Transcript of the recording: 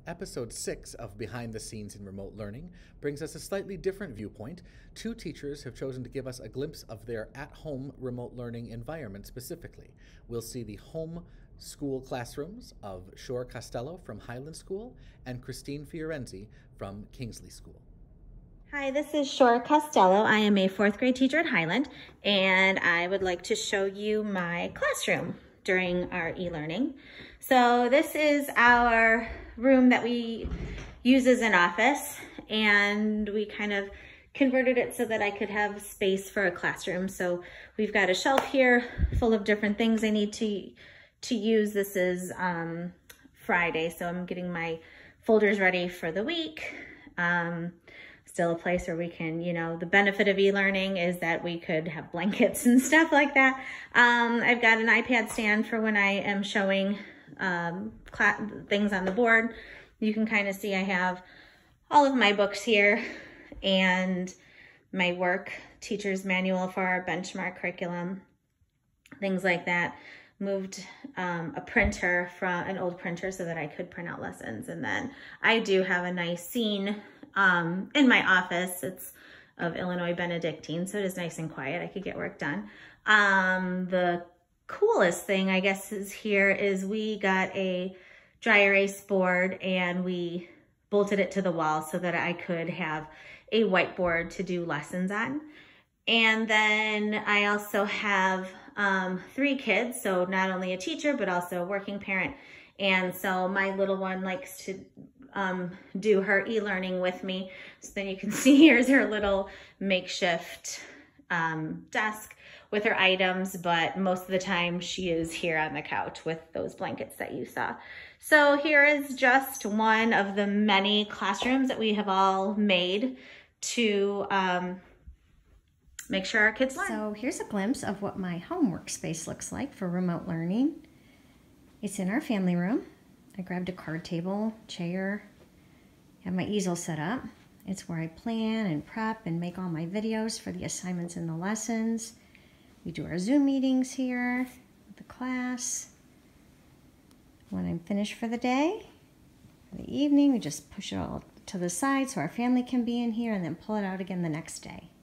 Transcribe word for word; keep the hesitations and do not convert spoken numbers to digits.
Episode six of Behind the Scenes in Remote Learning brings us a slightly different viewpoint. Two teachers have chosen to give us a glimpse of their at-home remote learning environment specifically. We'll see the home school classrooms of Shore Costello from Highland School and Christine Fiorenzi from Kingsley School. Hi, this is Shore Costello. I am a fourth grade teacher at Highland, and I would like to show you my classroom during our e-learning. So this is our room that we use as an office, and we kind of converted it so that I could have space for a classroom. So we've got a shelf here full of different things I need to to use. This is um, Friday, so I'm getting my folders ready for the week. Um, still a place where we can, you know, the benefit of e-learning is that we could have blankets and stuff like that. Um, I've got an iPad stand for when I am showing um, things on the board. You can kind of see I have all of my books here and my work, teacher's manual for our benchmark curriculum, things like that. Moved um, a printer from an old printer so that I could print out lessons. And then I do have a nice scene um, in my office. It's of Illinois Benedictine, so it is nice and quiet. I could get work done. Um, the coolest thing, I guess, is here is we got a dry erase board and we bolted it to the wall so that I could have a whiteboard to do lessons on. And then I also have um, three kids, so not only a teacher, but also a working parent. And so my little one likes to um, do her e-learning with me. So then you can see here's her little makeshift um, desk with her items, but most of the time she is here on the couch with those blankets that you saw. So here is just one of the many classrooms that we have all made to um, make sure our kids learn. So here's a glimpse of what my home workspace looks like for remote learning. It's in our family room. I grabbed a card table, chair, have my easel set up. It's where I plan and prep and make all my videos for the assignments and the lessons. We do our Zoom meetings here with the class. When I'm finished for the day, for the evening, we just push it all to the side so our family can be in here and then pull it out again the next day.